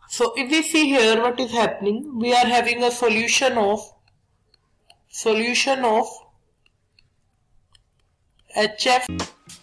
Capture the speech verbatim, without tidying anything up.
So if we see here what is happening, we are having a solution of solution of H F